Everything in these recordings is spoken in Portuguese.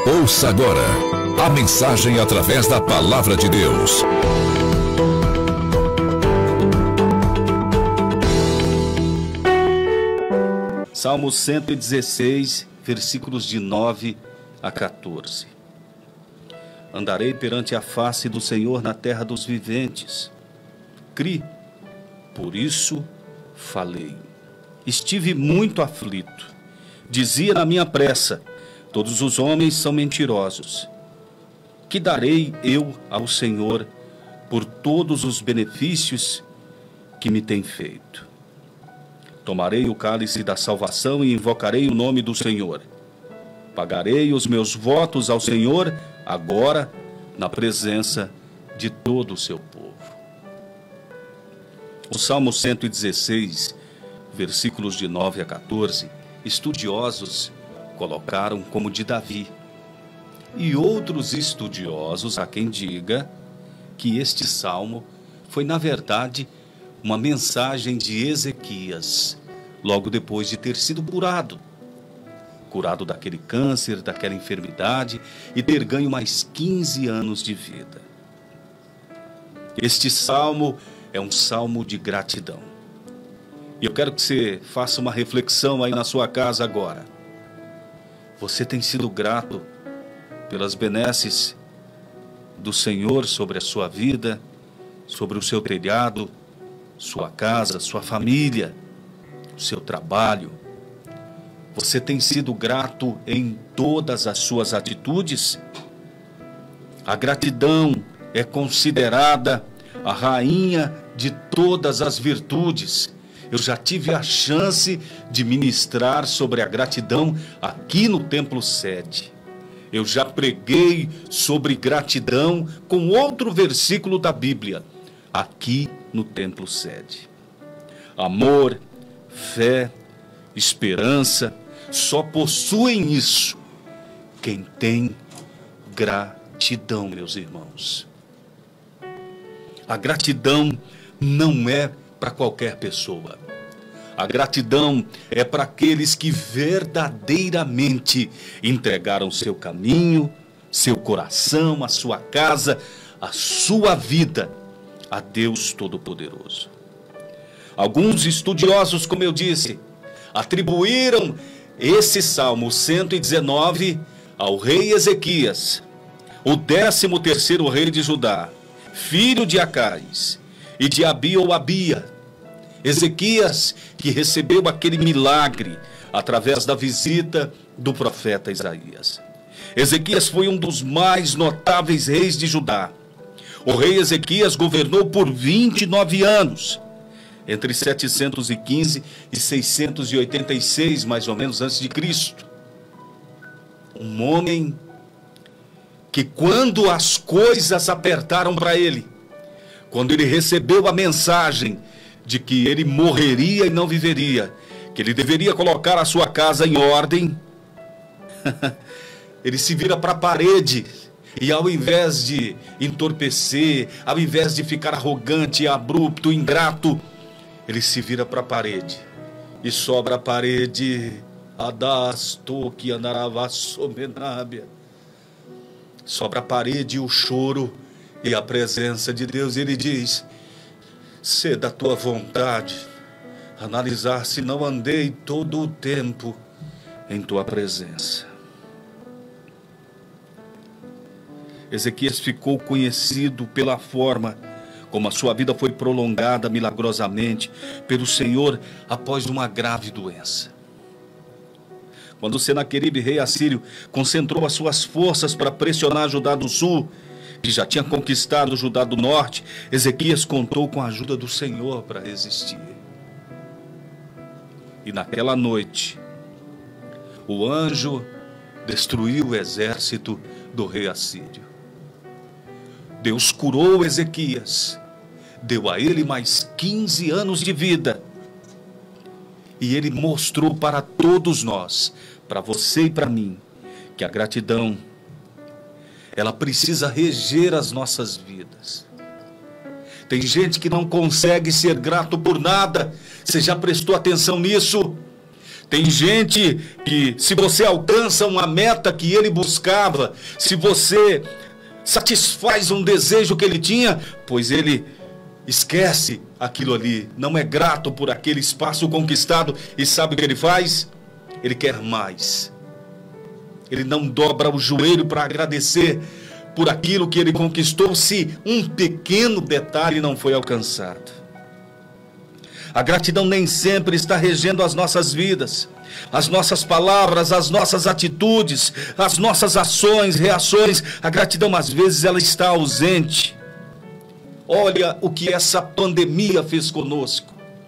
Ouça agora a mensagem através da Palavra de Deus. Salmo 116, versículos de 9 a 14. Andarei perante a face do Senhor na terra dos viventes. Cri, por isso falei. Estive muito aflito. Dizia na minha pressa: todos os homens são mentirosos. Que darei eu ao Senhor por todos os benefícios que me tem feito? Tomarei o cálice da salvação e invocarei o nome do Senhor. Pagarei os meus votos ao Senhor agora na presença de todo o seu povo. O Salmo 116, versículos de 9 a 14, estudiosos colocaram como de Davi. E outros estudiosos há quem diga que este salmo foi, na verdade, uma mensagem de Ezequias, logo depois de ter sido curado daquele câncer, daquela enfermidade e ter ganho mais 15 anos de vida. Este salmo é um salmo de gratidão. E eu quero que você faça uma reflexão aí na sua casa agora. Você tem sido grato pelas benesses do Senhor sobre a sua vida, sobre o seu telhado, sua casa, sua família, o seu trabalho? Você tem sido grato em todas as suas atitudes? A gratidão é considerada a rainha de todas as virtudes. Eu já tive a chance de ministrar sobre a gratidão aqui no Templo Sede. Eu já preguei sobre gratidão com outro versículo da Bíblia, aqui no Templo Sede. Amor, fé, esperança, só possuem isso quem tem gratidão, meus irmãos. A gratidão não é para qualquer pessoa. A gratidão é para aqueles que verdadeiramente entregaram seu caminho, seu coração, a sua casa, a sua vida a Deus Todo-Poderoso. Alguns estudiosos, como eu disse, atribuíram esse Salmo 119 ao rei Ezequias, o 13º rei de Judá, filho de Acais e de Abi ou Abia. Ezequias, que recebeu aquele milagre através da visita do profeta Isaías. Ezequias foi um dos mais notáveis reis de Judá. O rei Ezequias governou por 29 anos, entre 715 e 686, mais ou menos, antes de Cristo. Um homem que, quando as coisas apertaram para ele, quando ele recebeu a mensagem de que ele morreria e não viveria, que ele deveria colocar a sua casa em ordem, ele se vira para a parede e, ao invés de entorpecer, ao invés de ficar arrogante, abrupto, ingrato, ele se vira para a parede e sobra a parede, sobra a parede, o choro e a presença de Deus. Ele diz: se da tua vontade analisar se não andei todo o tempo em tua presença. Ezequias ficou conhecido pela forma como a sua vida foi prolongada milagrosamente pelo Senhor após uma grave doença. Quando Senaqueribe, rei assírio, concentrou as suas forças para pressionar Judá do sul, que já tinha conquistado Judá do norte, Ezequias contou com a ajuda do Senhor para resistir. E naquela noite, o anjo destruiu o exército do rei assírio. Deus curou Ezequias, deu a ele mais 15 anos de vida. E ele mostrou para todos nós, para você e para mim, que a gratidão, ela precisa reger as nossas vidas. Tem gente que não consegue ser grato por nada. Você já prestou atenção nisso? Tem gente que, se você alcança uma meta que ele buscava, se você satisfaz um desejo que ele tinha, pois ele esquece aquilo ali, não é grato por aquele espaço conquistado, e sabe o que ele faz? Ele quer mais. Ele não dobra o joelho para agradecer por aquilo que ele conquistou, se um pequeno detalhe não foi alcançado. A gratidão nem sempre está regendo as nossas vidas, as nossas palavras, as nossas atitudes, as nossas ações, reações. A gratidão, às vezes, ela está ausente. Olha o que essa pandemia fez conosco.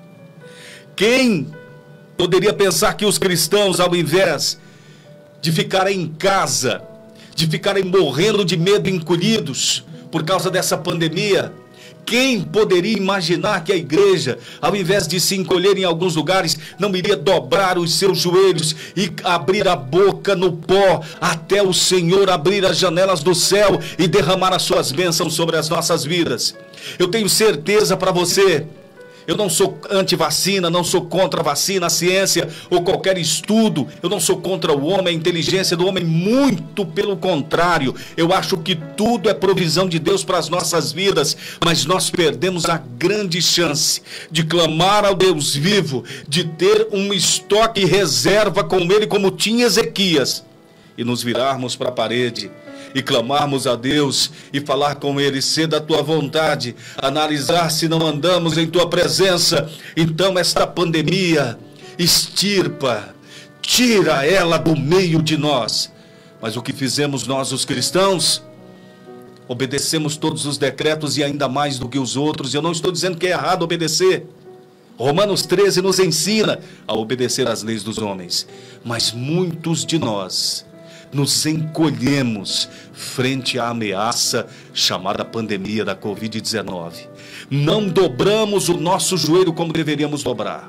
Quem poderia pensar que os cristãos, ao invés de ficarem em casa, de ficarem morrendo de medo, encolhidos por causa dessa pandemia, quem poderia imaginar que a igreja, ao invés de se encolher em alguns lugares, não iria dobrar os seus joelhos e abrir a boca no pó, até o Senhor abrir as janelas do céu e derramar as suas bênçãos sobre as nossas vidas? Eu tenho certeza para você, eu não sou anti-vacina, não sou contra a vacina, a ciência ou qualquer estudo. Eu não sou contra o homem, a inteligência do homem, muito pelo contrário. Eu acho que tudo é provisão de Deus para as nossas vidas, mas nós perdemos a grande chance de clamar ao Deus vivo, de ter um estoque reserva com ele, como tinha Ezequias, e nos virarmos para a parede e clamarmos a Deus e falar com Ele: ser da tua vontade, analisar se não andamos em tua presença. Então esta pandemia extirpa, tira ela do meio de nós. Mas o que fizemos nós, os cristãos? Obedecemos todos os decretos e ainda mais do que os outros. Eu não estou dizendo que é errado obedecer. Romanos 13 nos ensina a obedecer às leis dos homens. Mas muitos de nós nos encolhemos frente à ameaça chamada pandemia da Covid-19. Não dobramos o nosso joelho como deveríamos dobrar.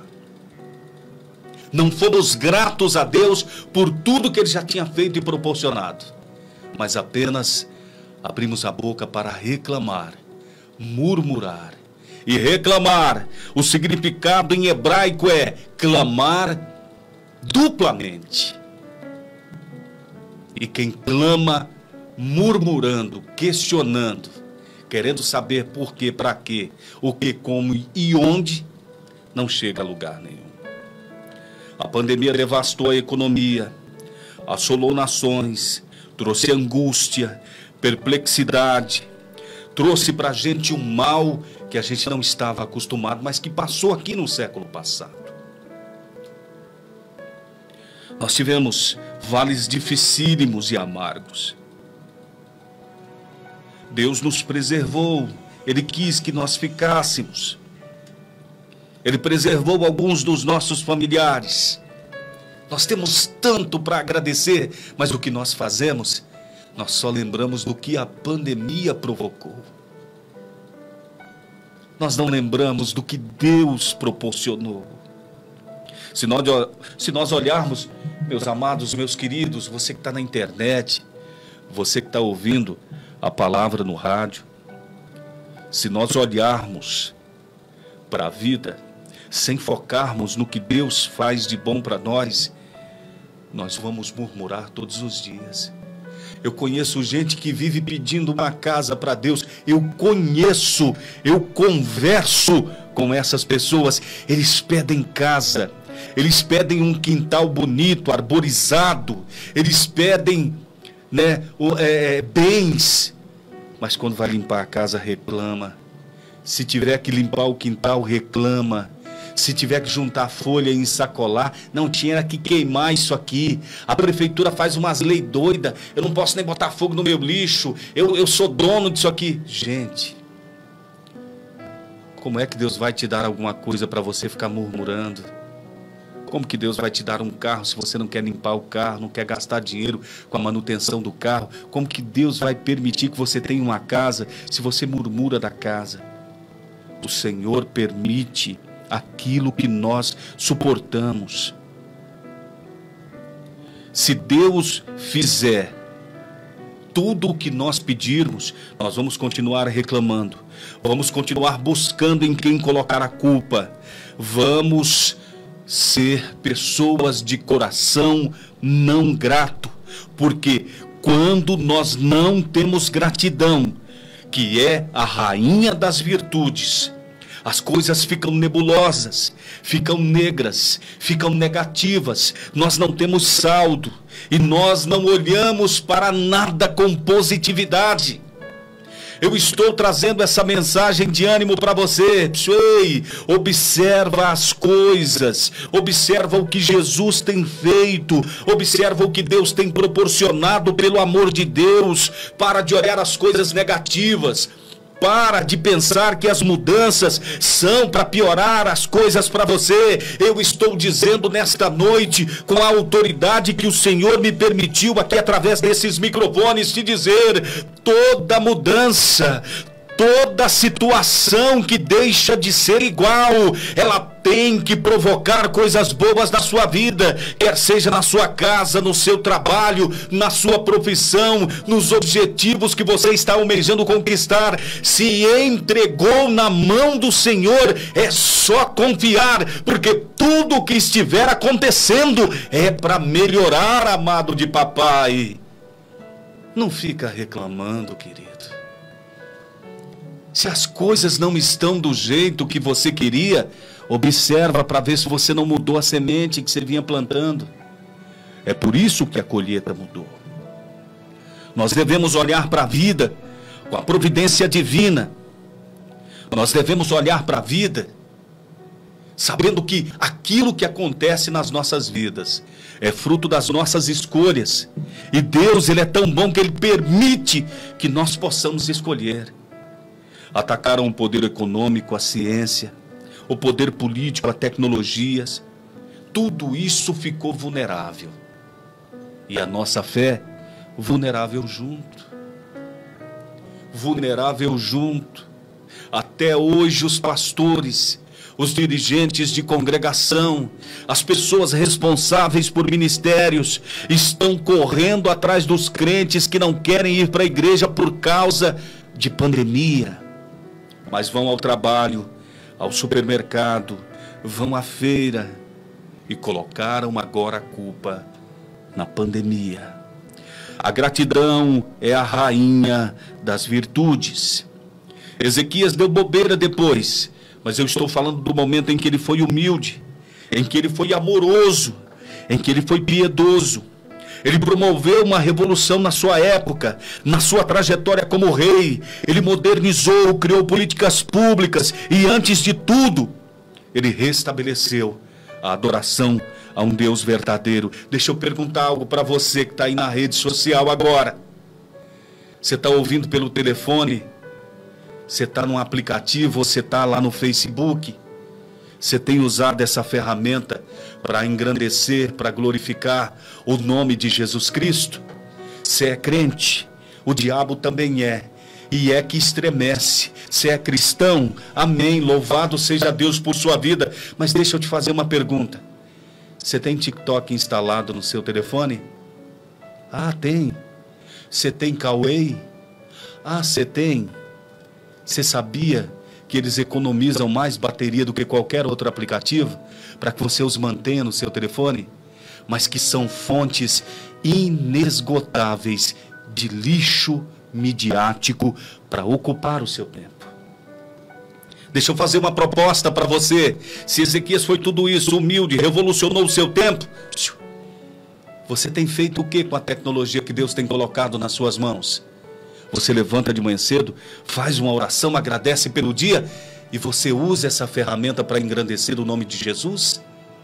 Não fomos gratos a Deus por tudo que Ele já tinha feito e proporcionado, mas apenas abrimos a boca para reclamar, murmurar. E reclamar, o significado em hebraico é clamar duplamente. E quem clama murmurando, questionando, querendo saber por quê, para quê, o que, como e onde, não chega a lugar nenhum. A pandemia devastou a economia, assolou nações, trouxe angústia, perplexidade, trouxe para a gente um mal que a gente não estava acostumado, mas que passou aqui no século passado. Nós tivemos vales dificílimos e amargos. Deus nos preservou, Ele quis que nós ficássemos. Ele preservou alguns dos nossos familiares. Nós temos tanto para agradecer, mas o que nós fazemos? Nós só lembramos do que a pandemia provocou. Nós não lembramos do que Deus proporcionou. Se nós olharmos, meus amados, meus queridos, você que está na internet, você que está ouvindo a palavra no rádio, se nós olharmos para a vida, sem focarmos no que Deus faz de bom para nós, nós vamos murmurar todos os dias. Eu conheço gente que vive pedindo uma casa para Deus. Eu converso com essas pessoas. Eles pedem casa, eles pedem um quintal bonito, arborizado, eles pedem, bens, mas quando vai limpar a casa reclama. Se tiver que limpar o quintal reclama. Se tiver que juntar folha e ensacolar, não tinha que queimar isso aqui. A prefeitura faz umas leis doidas, eu não posso nem botar fogo no meu lixo, eu sou dono disso aqui. Gente, como é que Deus vai te dar alguma coisa para você ficar murmurando? Como que Deus vai te dar um carro se você não quer limpar o carro, não quer gastar dinheiro com a manutenção do carro? Como que Deus vai permitir que você tenha uma casa se você murmura da casa? O Senhor permite aquilo que nós suportamos. Se Deus fizer tudo o que nós pedirmos, nós vamos continuar reclamando, vamos continuar buscando em quem colocar a culpa, vamos ser pessoas de coração não grato, porque quando nós não temos gratidão, que é a rainha das virtudes, as coisas ficam nebulosas, ficam negras, ficam negativas, nós não temos saldo e nós não olhamos para nada com positividade. Eu estou trazendo essa mensagem de ânimo para você. Ei, observa as coisas, observa o que Jesus tem feito, observa o que Deus tem proporcionado pelo amor de Deus. Para de olhar as coisas negativas. Para de pensar que as mudanças são para piorar as coisas para você. Eu estou dizendo nesta noite, com a autoridade que o Senhor me permitiu aqui através desses microfones, te dizer: toda mudança, toda situação que deixa de ser igual, ela tem que provocar coisas boas na sua vida, quer seja na sua casa, no seu trabalho, na sua profissão, nos objetivos que você está almejando conquistar. Se entregou na mão do Senhor, é só confiar, porque tudo que estiver acontecendo é para melhorar, amado de papai. Não fica reclamando, querido. Se as coisas não estão do jeito que você queria, observa para ver se você não mudou a semente que você vinha plantando. É por isso que a colheita mudou. Nós devemos olhar para a vida com a providência divina. Nós devemos olhar para a vida sabendo que aquilo que acontece nas nossas vidas é fruto das nossas escolhas. E Deus, Ele é tão bom que Ele permite que nós possamos escolher. Atacaram o poder econômico, a ciência, o poder político, as tecnologias. Tudo isso ficou vulnerável. E a nossa fé, vulnerável junto. Vulnerável junto. Até hoje os pastores, os dirigentes de congregação, as pessoas responsáveis por ministérios, estão correndo atrás dos crentes que não querem ir para a igreja por causa de pandemia. Mas vão ao trabalho, ao supermercado, vão à feira e colocaram agora a culpa na pandemia. A gratidão é a rainha das virtudes. Ezequias deu bobeira depois, mas eu estou falando do momento em que ele foi humilde, em que ele foi amoroso, em que ele foi piedoso. Ele promoveu uma revolução na sua época, na sua trajetória como rei. Ele modernizou, criou políticas públicas e, antes de tudo, ele restabeleceu a adoração a um Deus verdadeiro. Deixa eu perguntar algo para você que está aí na rede social agora. Você está ouvindo pelo telefone? Você está num aplicativo? Você está lá no Facebook? Você tem usado essa ferramenta para engrandecer, para glorificar o nome de Jesus Cristo? Você é crente? O diabo também é. E é que estremece. Você é cristão? Amém. Louvado seja Deus por sua vida. Mas deixa eu te fazer uma pergunta. Você tem TikTok instalado no seu telefone? Ah, tem. Você tem Kawaii? Ah, você tem. Você sabia que eles economizam mais bateria do que qualquer outro aplicativo para que você os mantenha no seu telefone? Mas que são fontes inesgotáveis de lixo midiático para ocupar o seu tempo. Deixa eu fazer uma proposta para você. Se Ezequias foi tudo isso, humilde, revolucionou o seu tempo, você tem feito o que com a tecnologia que Deus tem colocado nas suas mãos? Você levanta de manhã cedo, faz uma oração, agradece pelo dia e você usa essa ferramenta para engrandecer o nome de Jesus?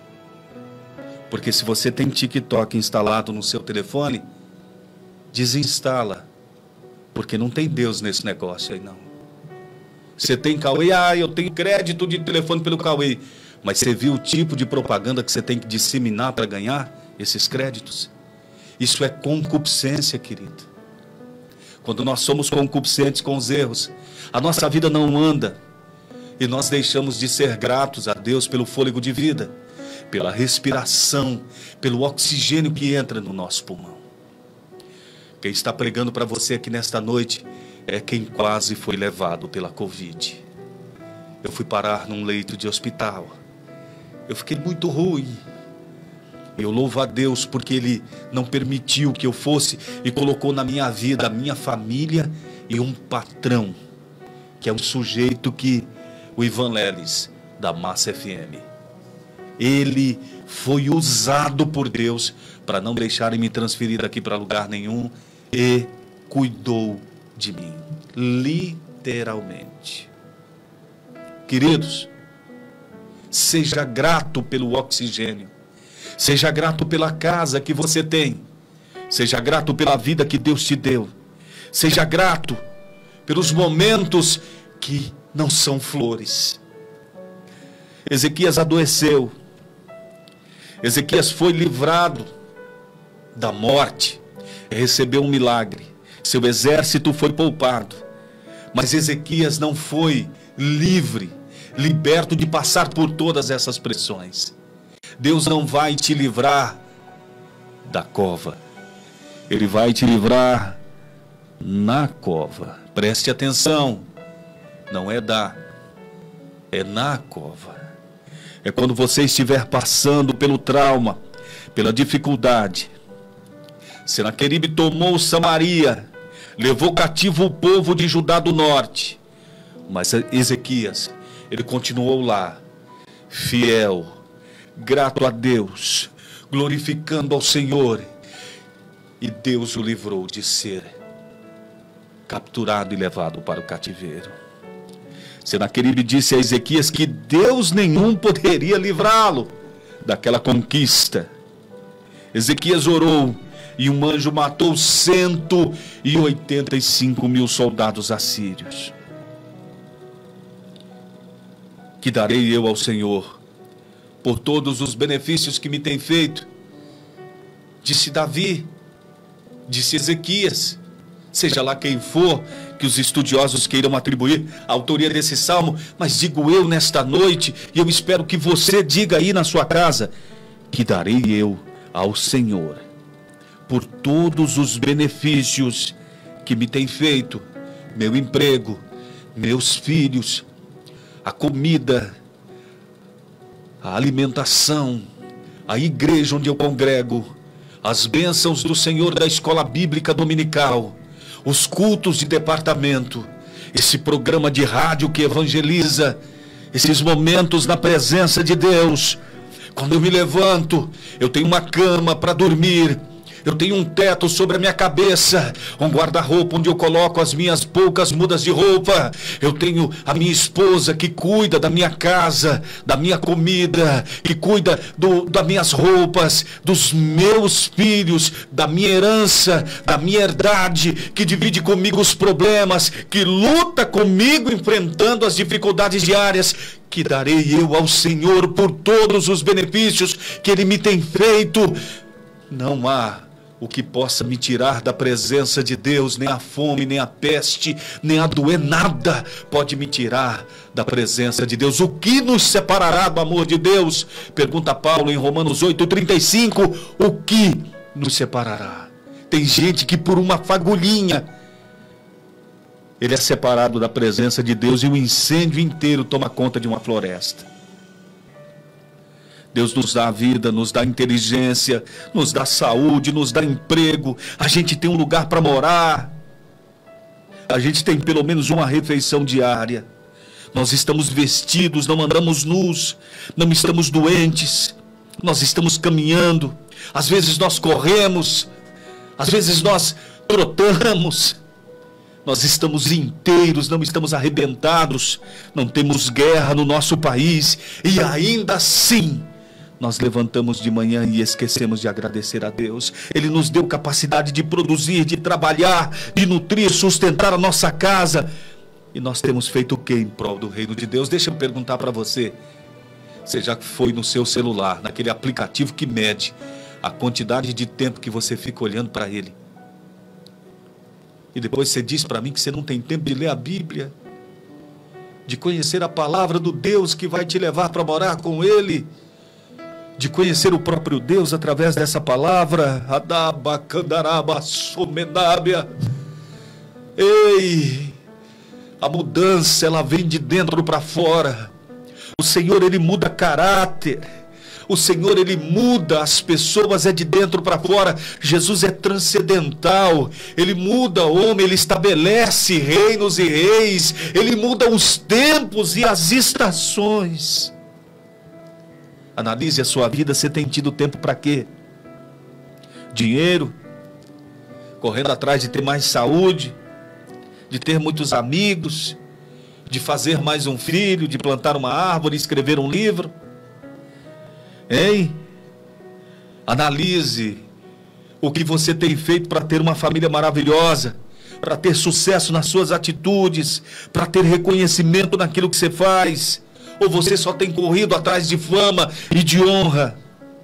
Porque se você tem TikTok instalado no seu telefone, desinstala, porque não tem Deus nesse negócio aí não. Você tem Kawaii, eu tenho crédito de telefone pelo Kawaii, mas você viu o tipo de propaganda que você tem que disseminar para ganhar esses créditos? Isso é concupiscência, querido. Quando nós somos concupiscentes com os erros, a nossa vida não anda e nós deixamos de ser gratos a Deus pelo fôlego de vida, pela respiração, pelo oxigênio que entra no nosso pulmão. Quem está pregando para você aqui nesta noite é quem quase foi levado pela Covid. Eu fui parar num leito de hospital eu fiquei muito ruim. Eu louvo a Deus porque Ele não permitiu que eu fosse e colocou na minha vida a minha família e um patrão, que é um sujeito que o Ivan Leles, da Massa FM. Ele foi usado por Deus para não deixarem me transferir daqui para lugar nenhum e cuidou de mim, literalmente. Queridos, seja grato pelo oxigênio. Seja grato pela casa que você tem. Seja grato pela vida que Deus te deu. Seja grato pelos momentos que não são flores. Ezequias adoeceu. Ezequias foi livrado da morte. Recebeu um milagre. Seu exército foi poupado. Mas Ezequias não foi livre, liberto de passar por todas essas pressões. Deus não vai te livrar da cova. Ele vai te livrar na cova. Preste atenção. Não é é na cova. É quando você estiver passando pelo trauma, pela dificuldade. Senaqueribe tomou Samaria, levou cativo o povo de Judá do norte. Mas Ezequias, ele continuou lá, fiel, grato a Deus, glorificando ao Senhor, e Deus o livrou de ser capturado e levado para o cativeiro. Senaqueribe disse a Ezequias que Deus nenhum poderia livrá-lo daquela conquista. Ezequias orou e um anjo matou 185.000 soldados assírios. Que darei eu ao Senhor por todos os benefícios que me tem feito? Disse Davi, disse Ezequias, seja lá quem for que os estudiosos queiram atribuir a autoria desse salmo, mas digo eu nesta noite, e eu espero que você diga aí na sua casa, que darei eu ao Senhor por todos os benefícios que me tem feito, meu emprego, meus filhos, a comida, a alimentação, a igreja onde eu congrego, as bênçãos do Senhor da escola bíblica dominical, os cultos de departamento, esse programa de rádio que evangeliza, esses momentos na presença de Deus. Quando eu me levanto, eu tenho uma cama para dormir, eu tenho um teto sobre a minha cabeça, um guarda-roupa onde eu coloco as minhas poucas mudas de roupa. Eu tenho a minha esposa que cuida da minha casa, da minha comida, que cuida das minhas roupas, dos meus filhos, da minha herança, da minha herdade, que divide comigo os problemas, que luta comigo enfrentando as dificuldades diárias. Que darei eu ao Senhor por todos os benefícios que Ele me tem feito. Não há o que possa me tirar da presença de Deus, nem a fome, nem a peste, nem a doer, nada pode me tirar da presença de Deus. O que nos separará do amor de Deus? Pergunta Paulo em Romanos 8:35, o que nos separará? Tem gente que por uma fagulhinha, ele é separado da presença de Deus e o incêndio inteiro toma conta de uma floresta. Deus nos dá a vida, nos dá inteligência, nos dá saúde, nos dá emprego. A gente tem um lugar para morar. A gente tem pelo menos uma refeição diária. Nós estamos vestidos, não andamos nus, não estamos doentes. Nós estamos caminhando. Às vezes nós corremos, às vezes nós trotamos. Nós estamos inteiros, não estamos arrebentados. Não temos guerra no nosso país. E ainda assim, nós levantamos de manhã e esquecemos de agradecer a Deus. Ele nos deu capacidade de produzir, de trabalhar, de nutrir, sustentar a nossa casa. E nós temos feito o que em prol do reino de Deus? Deixa eu perguntar para você. Você já foi no seu celular, naquele aplicativo que mede a quantidade de tempo que você fica olhando para ele? E depois você diz para mim que você não tem tempo de ler a Bíblia, de conhecer a palavra do Deus que vai te levar para morar com Ele, de conhecer o próprio Deus através dessa palavra. Ei, a mudança ela vem de dentro para fora. O Senhor, Ele muda caráter. O Senhor, Ele muda as pessoas, é de dentro para fora. Jesus é transcendental. Ele muda o homem, Ele estabelece reinos e reis. Ele muda os tempos e as estações. Analise a sua vida. Você tem tido tempo para quê? Dinheiro? Correndo atrás de ter mais saúde? De ter muitos amigos? De fazer mais um filho? De plantar uma árvore? Escrever um livro? Hein? Analise o que você tem feito para ter uma família maravilhosa, para ter sucesso nas suas atitudes, para ter reconhecimento naquilo que você faz. Ou você só tem corrido atrás de fama e de honra?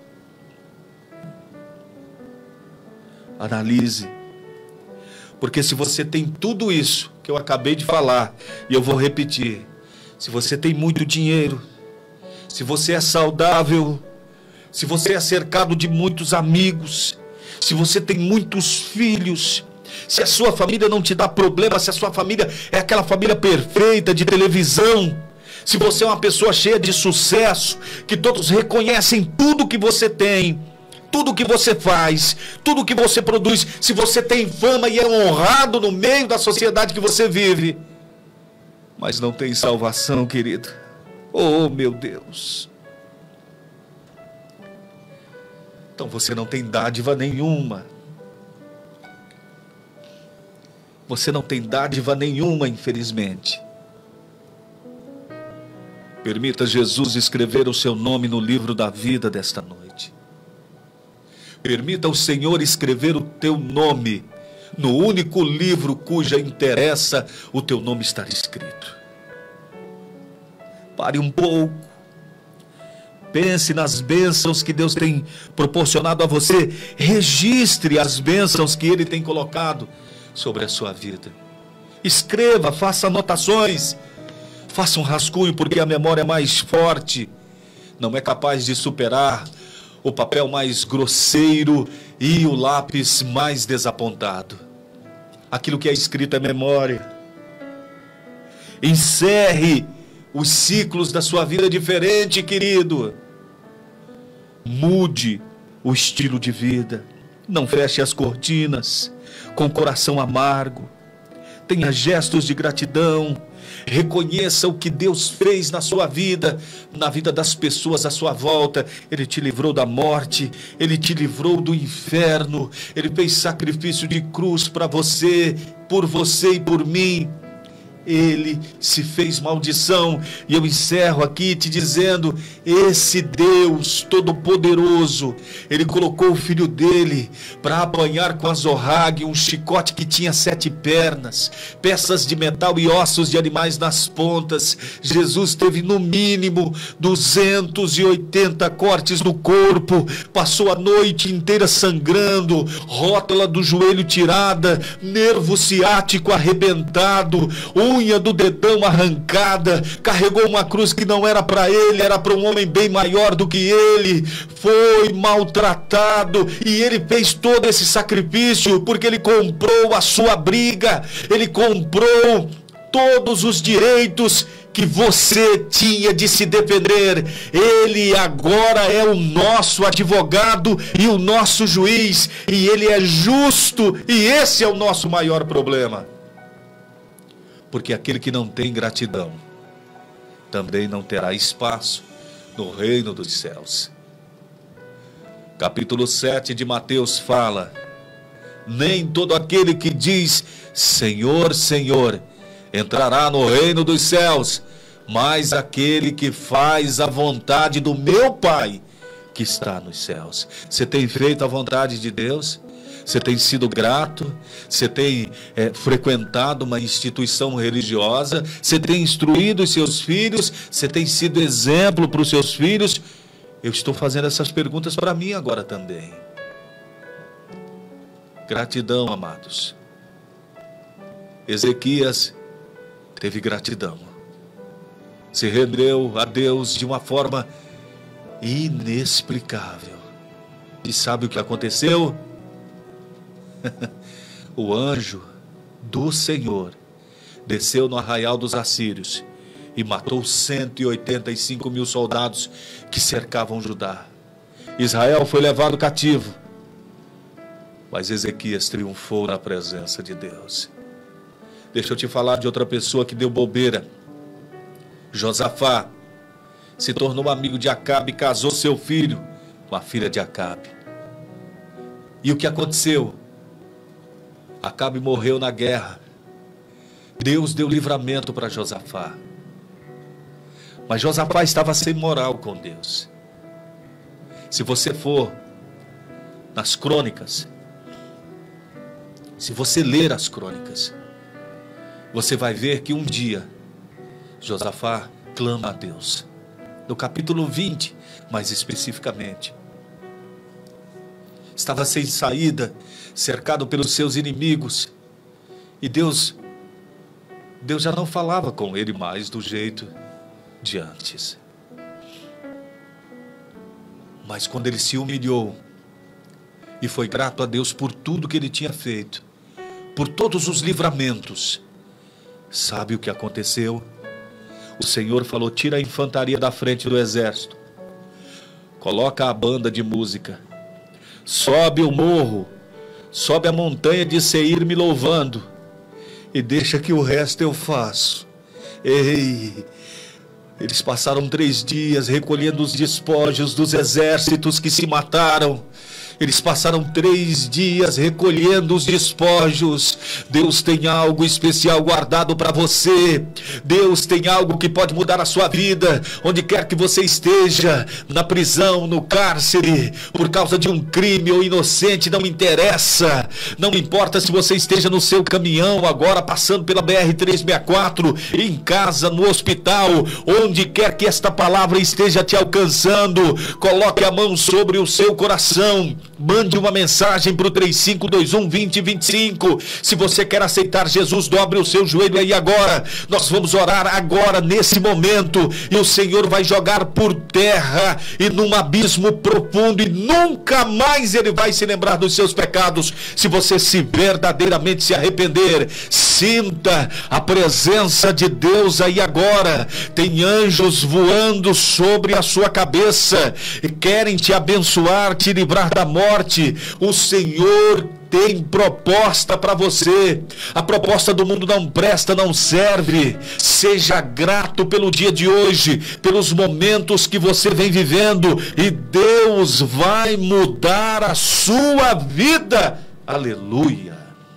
Analise. Porque se você tem tudo isso que eu acabei de falar, e eu vou repetir, se você tem muito dinheiro, se você é saudável, se você é cercado de muitos amigos, se você tem muitos filhos, se a sua família não te dá problema, se a sua família é aquela família perfeita de televisão, se você é uma pessoa cheia de sucesso, que todos reconhecem tudo que você tem, tudo que você faz, tudo que você produz, se você tem fama e é honrado no meio da sociedade que você vive, mas não tem salvação, querido. Oh, meu Deus! Então você não tem dádiva nenhuma. Você não tem dádiva nenhuma, infelizmente. Permita Jesus escrever o seu nome no livro da vida desta noite. Permita o Senhor escrever o teu nome no único livro cuja interessa o teu nome estar escrito. Pare um pouco. Pense nas bênçãos que Deus tem proporcionado a você. Registre as bênçãos que Ele tem colocado sobre a sua vida. Escreva, faça anotações. Faça um rascunho, porque a memória é mais forte. Não é capaz de superar o papel mais grosseiro e o lápis mais desapontado. Aquilo que é escrito é memória. Encerre os ciclos da sua vida diferente, querido. Mude o estilo de vida. Não feche as cortinas com coração amargo. Tenha gestos de gratidão. Reconheça o que Deus fez na sua vida, na vida das pessoas à sua volta. Ele te livrou da morte, Ele te livrou do inferno. Ele fez sacrifício de cruz para você, por você e por mim. Ele se fez maldição. E eu encerro aqui te dizendo: esse Deus Todo-Poderoso, Ele colocou o Filho dele para apanhar com azorrague um chicote que tinha 7 pernas, peças de metal e ossos de animais nas pontas. Jesus teve no mínimo 280 cortes no corpo, passou a noite inteira sangrando, rótula do joelho tirada, nervo ciático arrebentado, unha do dedão arrancada, carregou uma cruz que não era para ele, era para um homem bem maior do que ele, foi maltratado, e ele fez todo esse sacrifício porque ele comprou a sua briga, ele comprou todos os direitos que você tinha de se defender. Ele agora é o nosso advogado e o nosso juiz, e ele é justo, e esse é o nosso maior problema. Porque aquele que não tem gratidão também não terá espaço no reino dos céus. Capítulo 7 de Mateus fala: nem todo aquele que diz Senhor, Senhor, entrará no reino dos céus, mas aquele que faz a vontade do meu Pai que está nos céus. Você tem feito a vontade de Deus? Você tem sido grato? Você tem frequentado uma instituição religiosa? Você tem instruído os seus filhos? Você tem sido exemplo para os seus filhos? Eu estou fazendo essas perguntas para mim agora também. Gratidão, amados. Ezequias teve gratidão. Se rendeu a Deus de uma forma inexplicável. E sabe o que aconteceu? O anjo do Senhor desceu no arraial dos assírios e matou 185 mil soldados que cercavam Judá. Israel foi levado cativo, mas Ezequias triunfou na presença de Deus. Deixa eu te falar de outra pessoa que deu bobeira. Josafá se tornou amigo de Acabe e casou seu filho com a filha de Acabe. E o que aconteceu? Acabe morreu na guerra. Deus deu livramento para Josafá. Mas Josafá estava sem moral com Deus. Se você for nas crônicas, se você ler as crônicas, você vai ver que um dia Josafá clama a Deus. No capítulo 20, mais especificamente. Estava sem saída, cercado pelos seus inimigos. E Deus já não falava com ele mais do jeito de antes. Mas quando ele se humilhou e foi grato a Deus por tudo que ele tinha feito, por todos os livramentos, sabe o que aconteceu? O Senhor falou: tira a infantaria da frente do exército, coloca a banda de música, sobe o morro, sobe a montanha de Seir me louvando, e deixa que o resto eu faço. Ei! Eles passaram 3 dias recolhendo os despojos dos exércitos que se mataram. Eles passaram 3 dias recolhendo os despojos. Deus tem algo especial guardado para você. Deus tem algo que pode mudar a sua vida. Onde quer que você esteja, na prisão, no cárcere, por causa de um crime ou inocente, não interessa. Não importa se você esteja no seu caminhão agora, passando pela BR-364, em casa, no hospital, onde quer que esta palavra esteja te alcançando, coloque a mão sobre o seu coração. Mande uma mensagem para o 3521-2025. Se você quer aceitar Jesus, dobre o seu joelho aí agora. Nós vamos orar agora, nesse momento, e o Senhor vai jogar por terra e num abismo profundo, e nunca mais Ele vai se lembrar dos seus pecados. Se você se verdadeiramente se arrepender, sinta a presença de Deus aí agora. Tem anjos voando sobre a sua cabeça e querem te abençoar, te livrar da morte. O Senhor tem proposta para você. A proposta do mundo não presta, não serve. Seja grato pelo dia de hoje, pelos momentos que você vem vivendo, e Deus vai mudar a sua vida. Aleluia.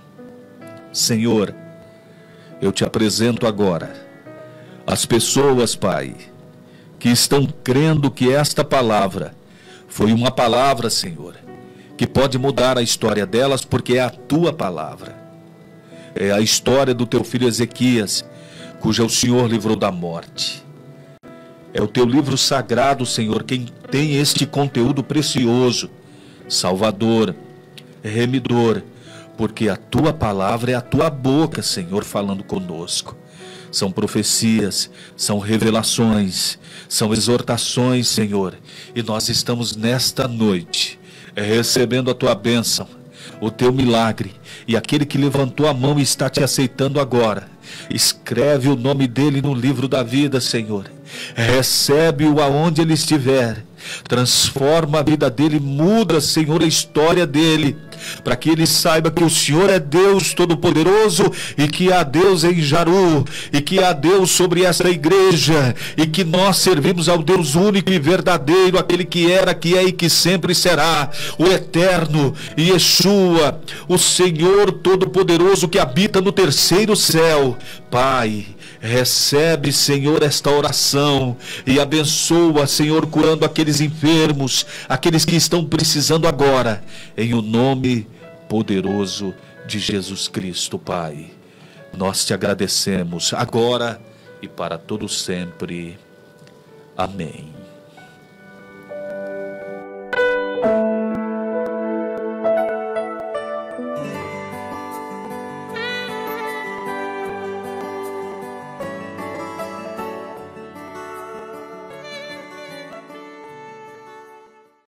Senhor, eu te apresento agora as pessoas, Pai, que estão crendo que esta palavra foi uma palavra, Senhor, que pode mudar a história delas, porque é a tua palavra. É a história do teu filho Ezequias, cuja o Senhor livrou da morte. É o teu livro sagrado, Senhor, quem tem este conteúdo precioso, salvador, remidor, porque a tua palavra é a tua boca, Senhor, falando conosco. São profecias, são revelações, são exortações, Senhor, e nós estamos nesta noite recebendo a tua bênção, o teu milagre, e aquele que levantou a mão está te aceitando agora. Escreve o nome dele no livro da vida, Senhor. Recebe-o aonde ele estiver. Transforma a vida dele, muda, Senhor, a história dele, para que ele saiba que o Senhor é Deus Todo-Poderoso, e que há Deus em Jaru, e que há Deus sobre esta igreja, e que nós servimos ao Deus único e verdadeiro, aquele que era, que é e que sempre será, o eterno Yeshua, o Senhor Todo-Poderoso que habita no terceiro céu. Pai, recebe, Senhor, esta oração e abençoa, Senhor, curando aqueles enfermos, aqueles que estão precisando agora, em o nome poderoso de Jesus Cristo, Pai. Nós te agradecemos agora e para todo sempre. Amém.